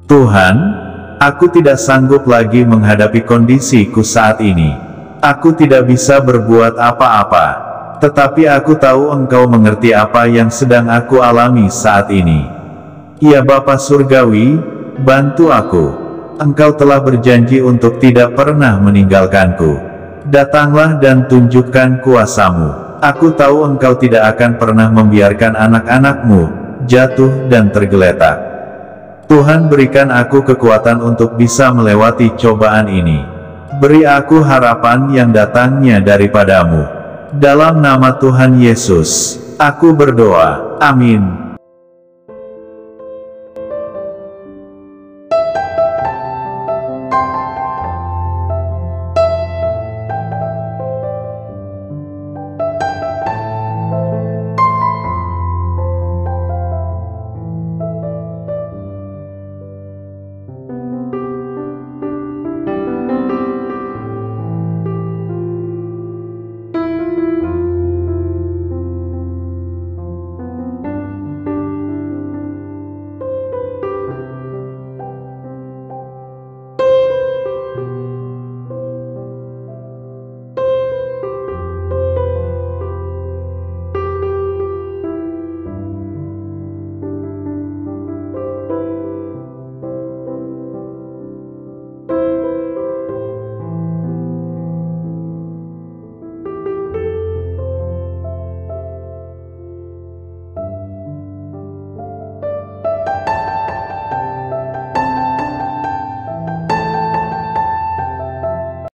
Tuhan, aku tidak sanggup lagi menghadapi kondisiku saat ini. Aku tidak bisa berbuat apa-apa. Tetapi aku tahu Engkau mengerti apa yang sedang aku alami saat ini. Ya Bapa Surgawi, bantu aku. Engkau telah berjanji untuk tidak pernah meninggalkanku. Datanglah dan tunjukkan kuasa-Mu. Aku tahu Engkau tidak akan pernah membiarkan anak-anak-Mu jatuh dan tergeletak. Tuhan, berikan aku kekuatan untuk bisa melewati cobaan ini. Beri aku harapan yang datangnya daripada-Mu. Dalam nama Tuhan Yesus, aku berdoa. Amin.